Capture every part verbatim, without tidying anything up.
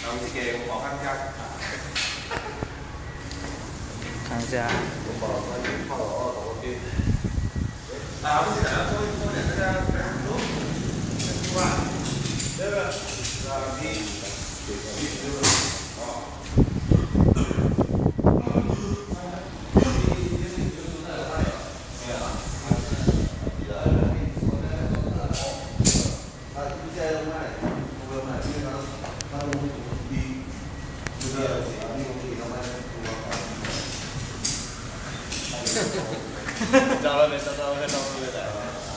看一下。 啊，不是的，多多点那个是吧？这个啊，你你啊。找了没？找到没？找到没得？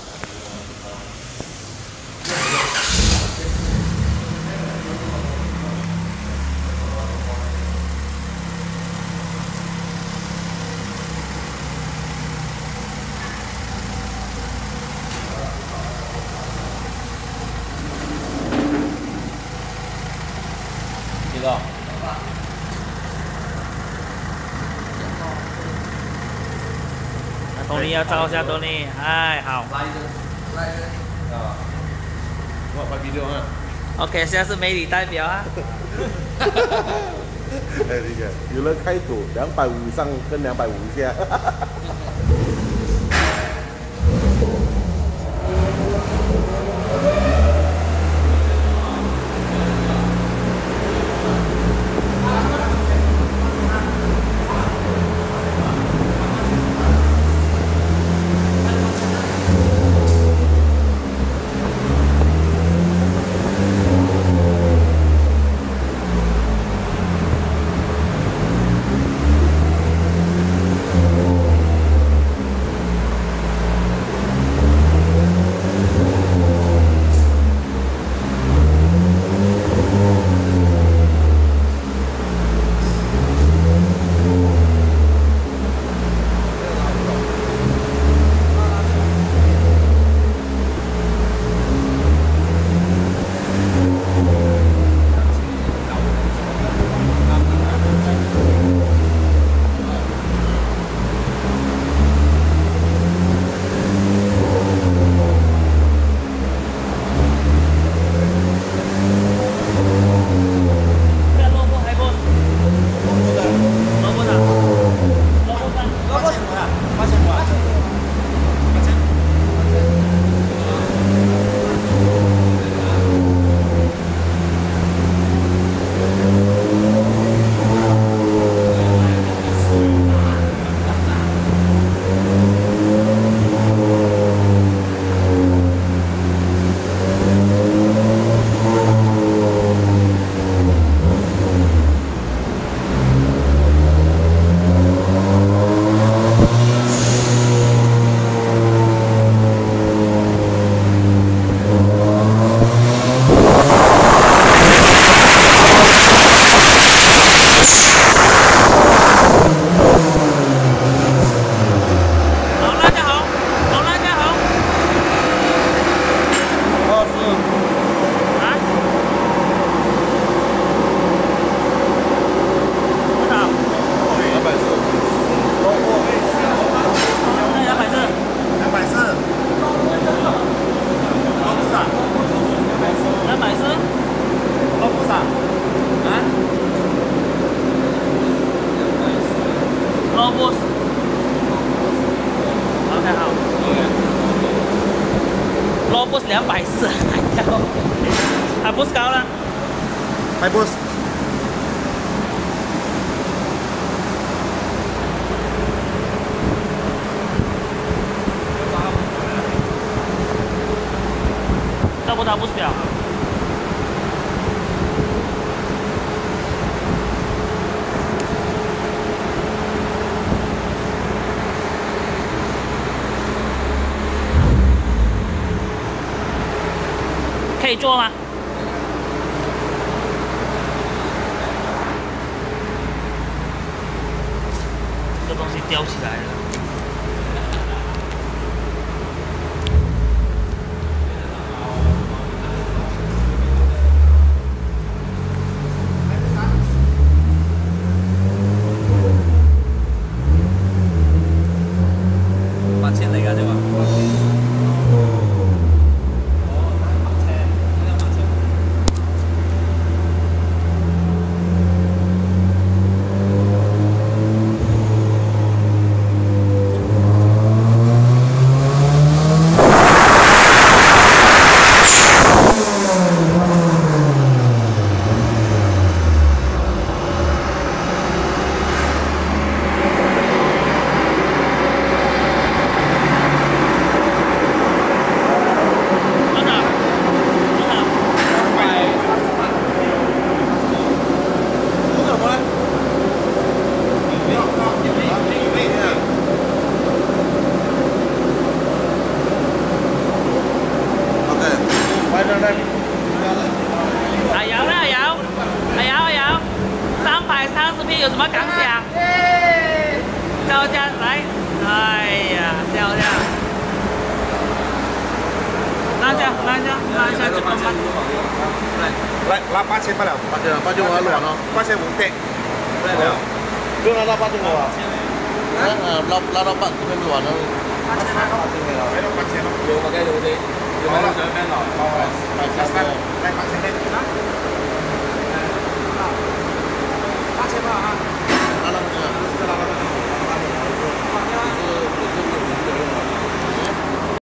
几个？ 东尼要照一下东尼，哎，好。 来一个，来一个。啊。我拍 video 啊。 OK， 现在是媒体代表啊。 哎，理解。有人开赌两百五以上跟两百五以下。 不是两百四，还不是高了， 还不是。 到不到不是表。可以坐吗？这东西吊起来了。八千嚟㗎啫嘛。 有什么感想？大家来，哎呀，漂亮！拉一下，拉一下，拉一下就慢慢。 来，拉八千不了， 八千八千五还软哦， 八千五对，不了。 不用拉到八千五啊，呃拉拉到八这边软了， 八千八千没了，没到八千了。有我嘅有啲，有冇上邊來？八千八，嚟八千零。八千八啊！